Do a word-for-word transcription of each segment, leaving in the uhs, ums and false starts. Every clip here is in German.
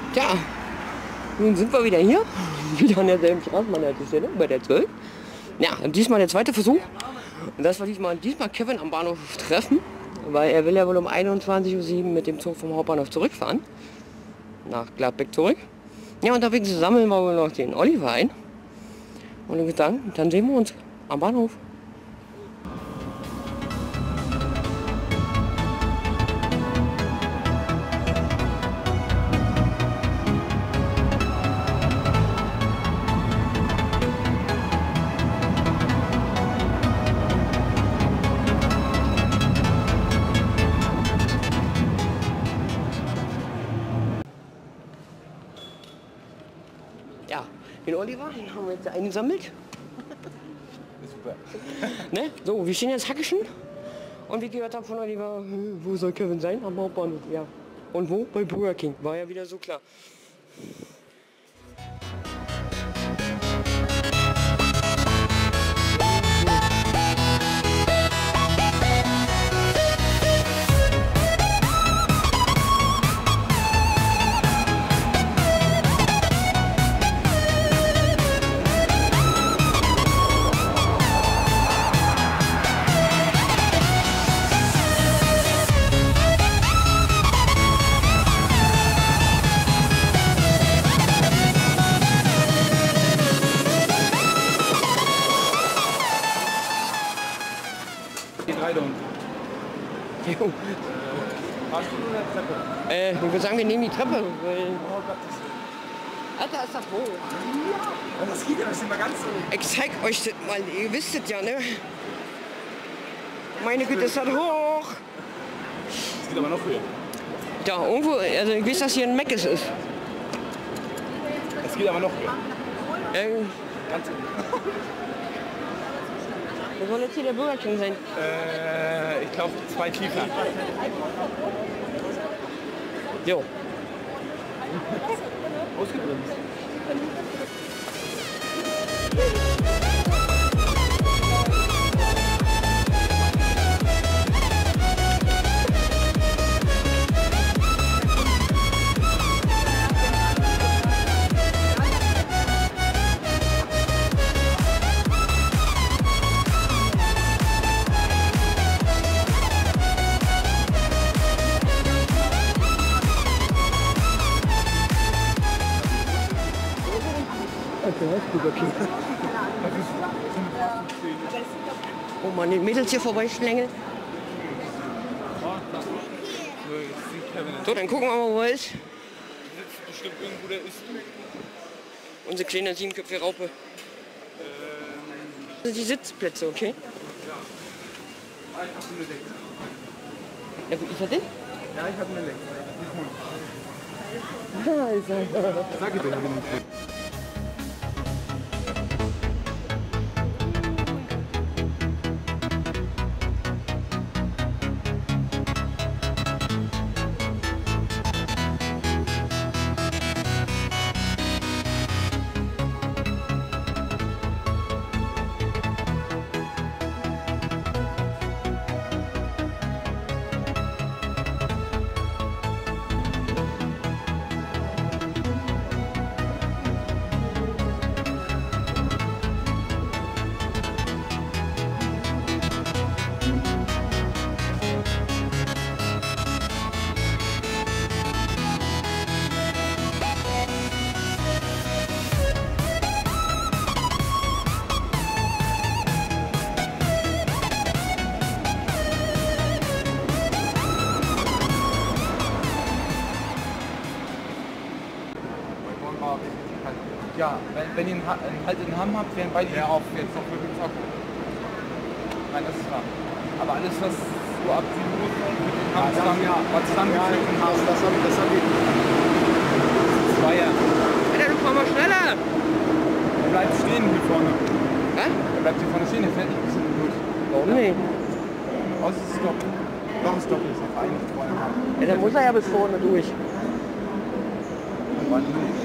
Tja, nun sind wir wieder hier. Wieder an derselben Straßenbahnhaltestelle, bei der zwölf. Ja, diesmal der zweite Versuch. Und das war diesmal, diesmal Kevin am Bahnhof treffen, weil er will ja wohl um einundzwanzig Uhr sieben mit dem Zug vom Hauptbahnhof zurückfahren. Nach Gladbeck zurück. Ja, unterwegs sammeln wir wohl noch den Oliver ein. Und ich würde sagen, dann sehen wir uns am Bahnhof. Ja, den Oliver, den haben wir jetzt eingesammelt. Super. Ne? So, wir stehen jetzt Hackischen. Und wie ich gehört habe von Oliver, wo soll Kevin sein? Am Hauptbahnhof, ja. Und wo? Bei Burger King. War ja wieder so klar. Die drei da unten. Jo. Hast du nur eine Treppe? Äh, ich würde sagen, wir nehmen die Treppe. Weil Oh Gott, Alter, ist das hoch. ja. Das geht ja nicht immer ganz so. Ich zeig euch das mal, ihr wisst es ja, ne? Meine Güte, ist das hoch. Das geht aber noch höher. Ja, irgendwo, also ich weiß, dass hier ein Meckes ist. Das geht aber noch höher. Äh, Ganz wo soll jetzt hier der Burger King sein? äh, ich glaube zwei tiefer. Jo. Ausgebremst. Oh Mann, die Mädels hier vorbeischlängeln. So, jetzt sieht Kevin. So, dann gucken wir mal, wo er ist. Sitzt bestimmt irgendwo, der ist. Unsere kleine siebenköpfige Raupe. Das sind die Sitzplätze, okay? Ah, ich hab eine Lex. Ja, wie ist er denn? Ja, ich hab eine Lex. Alter. Sag ich dir, ich hab eine Lex. Ja, wenn, wenn ihr einen Ha- einen Halt in Hamm habt, wären beide auf jetzt noch wirklich zocken. Nein, das ist klar. Aber alles, was so ab sieben Uhr kommt, mit den Hamm zusammen, war zusammengeführt und Hamm. Das habe ich, das habe ich. Zwei Jahre. Alter, du fahr mal schneller! Er bleibt stehen hier vorne. Hä? Er bleibt hier vorne stehen, der fährt nicht bis hinten durch. Warum nicht? Aus ist Stopp. Doch, ist Stopp, ist auf eigentlich vorne Hamm. Ja, dann muss er ja bis vorne durch. Und wann nicht?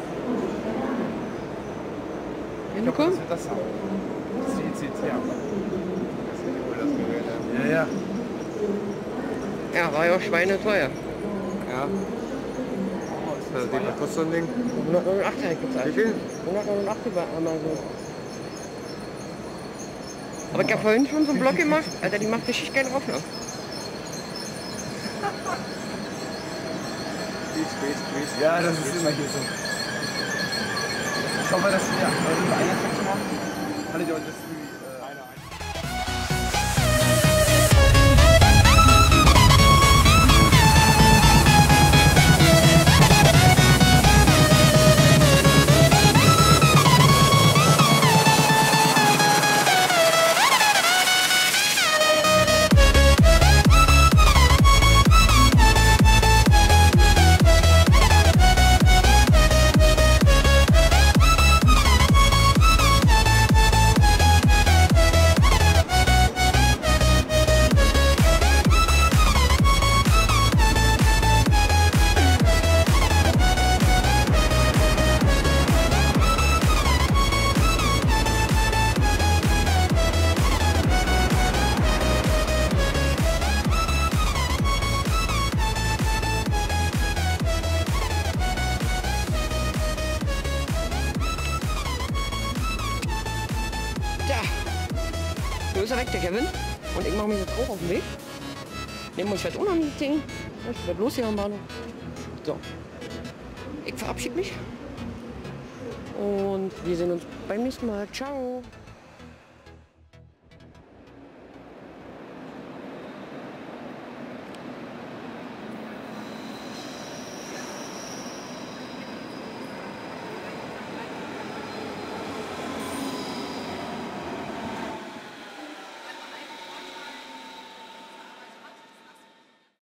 Ja, du komm. Was wird das haben? Das ist die I C C. Ja, ja. Ja, war ja auch schweineteuer. Ja. Oh, ist Also die, was kostet so ein Ding? hundertneunundachtzig habe ich gezahlt. Wie viel? hundertneunundachtzig bei Amazon. Aber ich habe vorhin schon so einen Blog gemacht, Alter, die macht richtig geil drauf, ne? Ja, das ist immer hier so. Ich hoffe, dass wir eure Einheitswechsel machen. Haltet ihr euch das wie äh, eine ein? Tja, so ist er weg, der Kevin. Und ich mache mich jetzt auch auf den Weg. Nehmen uns jetzt auch noch ein Ding. Ich werde los hier am Bahnhof. So. Ich verabschiede mich. Und wir sehen uns beim nächsten Mal. Ciao.